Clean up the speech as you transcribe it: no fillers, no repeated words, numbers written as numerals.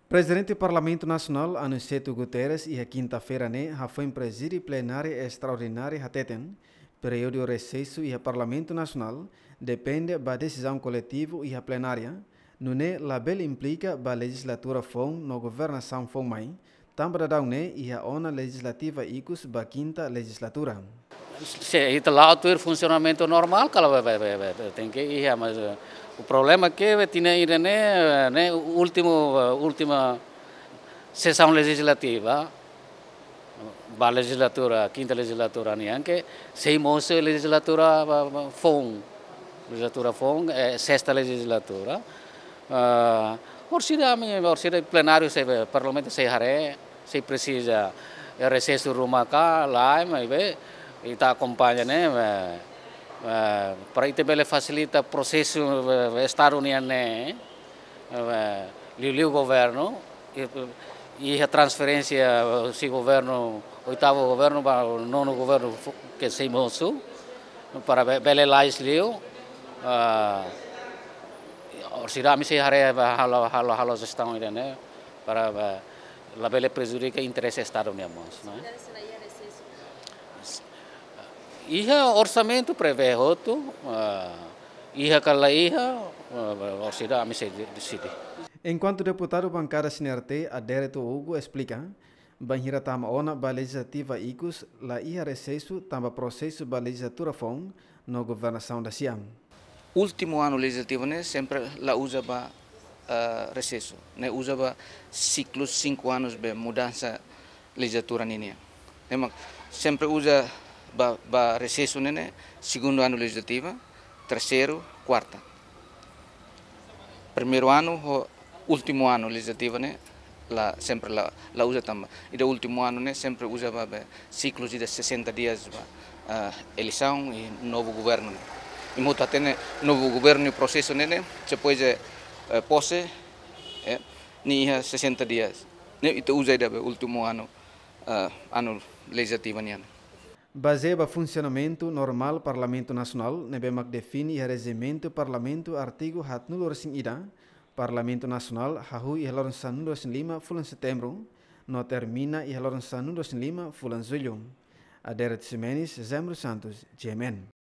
Presidente do Parlamento Nacional, Aniceto Guterres, e a quinta-feira, foi presidir plenária extraordinária Hateten, período de recesso e a Parlamento Nacional, depende da decisão coletiva e a plenária, no label implica a legislatura FON no governação FON mai, também da e a ONA legislativa ICUS da quinta legislatura. Itu lá o funcionamento normal kalau tem que ir, mas o problema é que tinha ainda né última sessão legislativa, a legislatura quinta legislatura nem que sei moço legislatura FON sexta legislatura, orcida plenário se parlamento se hare se precisa recesso rumah cá lá mas kita acompanha, né? Para isso ele facilita o processo estado-união, né? O governo e a transferência se governo oitavo governo para o nono governo que se moço para bele lais liu, orcida mi se hare halo gestão ainda, né? Para la bele prejudica interesse estado-união, né? Iha orçamento prevê outro, iha kala iha, orcida a se decide. Enquanto deputado bancada CNRT, Adérito Hugo explica, banhira tama ona ba legislativa ICUS, la iha recesso tamba processo ba legislatura FON no governação da Siam. Último ano legislativo, né, sempre la usa ba recesso, né, usa ba ciclos 5 anos de mudança legislatura ninia. Sempre usa ba recesso nene segundo ano legislativo, terceiro, quarta. Primeiro ano, último ano legislativo né, sempre la usa também. E do último ano né, sempre usa ciclos de 60 dias eleição e novo governo. E muito até novo governo e processo né, depois posse ni 60 dias. Itu usa do último ano legislativo né. Baseia o funcionamento normal do Parlamento Nacional, nebemak define o regimento do Parlamento artigo 105 Parlamento Nacional hahu e relorsan 2005 fulan setembro, no termina e relorsan 2005 fulan julho. Aderet Ximenes, Zembro Santos, GMN.